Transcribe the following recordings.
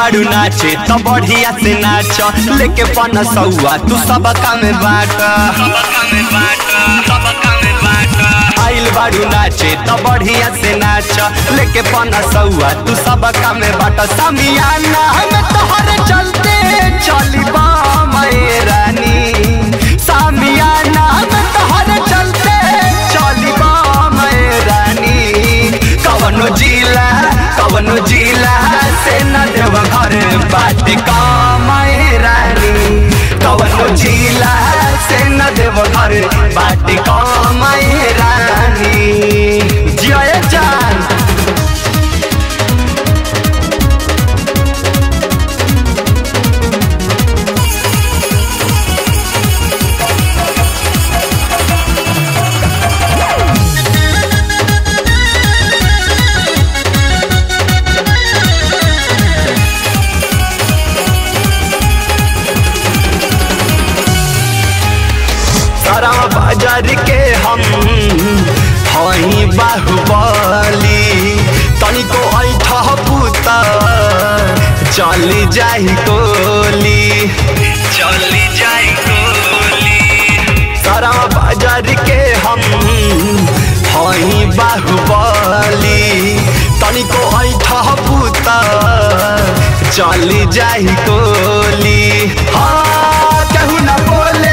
बारू नाचे तो बढ़िया से नाच लेके पन सौआ तू सब काम बाट आइल बारू नाचे तो बढ़िया से नाच लेके पन सौआ तू सब काम बाट समियाना हम तोहर चलते चली बामे रानी समियाना हम तोहर चलते चली बामे रानी कवनो जिला से न देवघर बाटे कामे रानी कवनो जिला से न देवघर बाटे कामे रानी जय जान बाजार के हम हई बाहुबली तनिको ऐठा पुता चली जाई गोली सारा बाजार के हम हई बाहुबली तनिको ऐठा पुता चली जाई गोली हाँ कहू न बोले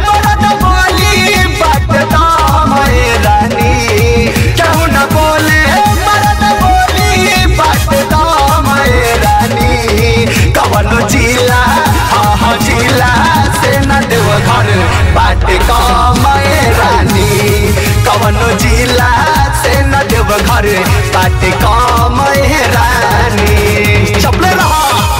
क्यों न बोले मरद बोली बात दामे रानी कवनो जिला हाँ जिला से न देवघर बात कामे रानी कवनो जिला से न देवघर बात कामे रानी चपले रहा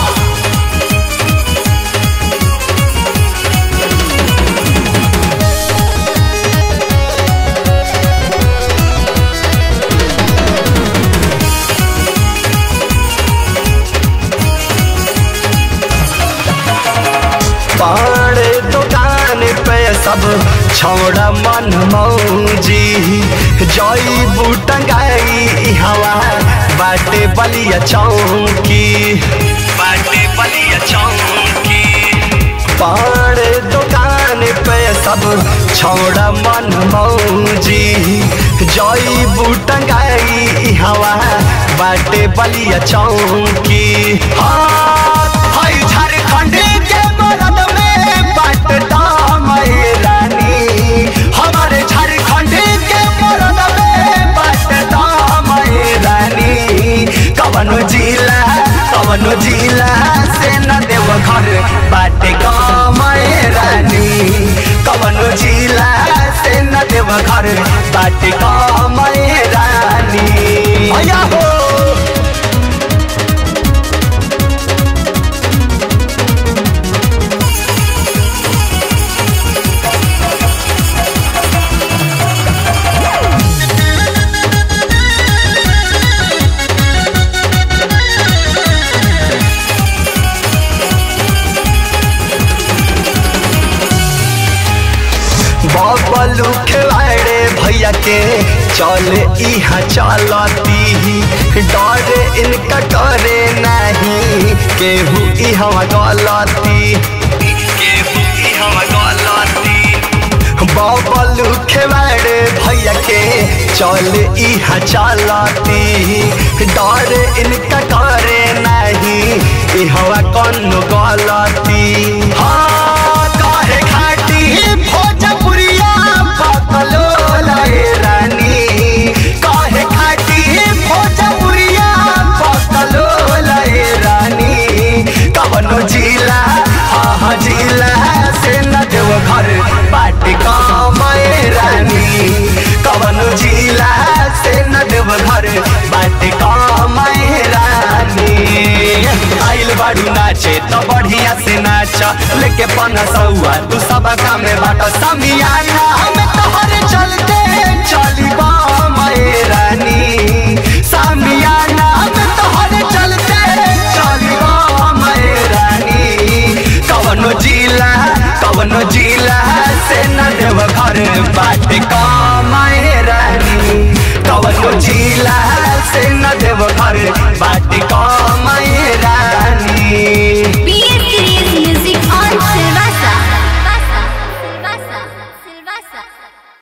बड़े दुकान पे सब छोड़ा मन मौजी जई बूटंगाई हवा बाटे बलिया चौकी बड़े दुकान पे सब छोड़ा मन मौजी जई बूटंगाई हवा बाटे बलिया चौकी हाँ झारखंड के मरद में बाट दामे रानी हमारे झारखंड के मरद में बाट दामे रानी कवनो जिला से न देवघर बाटे कामे रानी कवनो जिला से न देवघर बाटे कामे रानी आया हो बबलू खेवाड़े भैया के चले इहा चलती डर इनका करे नहीं केहू इहा गलती बबलू खेवाड़े भैया के चले इहा चलती डर इनका करे नहीं इहा कौनो गलती हाँ काहे खाटी भोजपुरिया बकलोल रानी काहे खाटी भोजपुरिया बकलोल रानी कवनो जिला हाँ जिला से न देवघर बाटे कामे रानी कवनो जिला से न देवघर बाटे कामे रानी आइल बारू नाचे तो बढ़िया से नाच लेके पन सौआ तू सब काम बाट समियाना हम तोहर चलते चली बामे रानी समियाना हम तोहर चलते चली बामे रानी कवनो जिला से न देवघर बाटे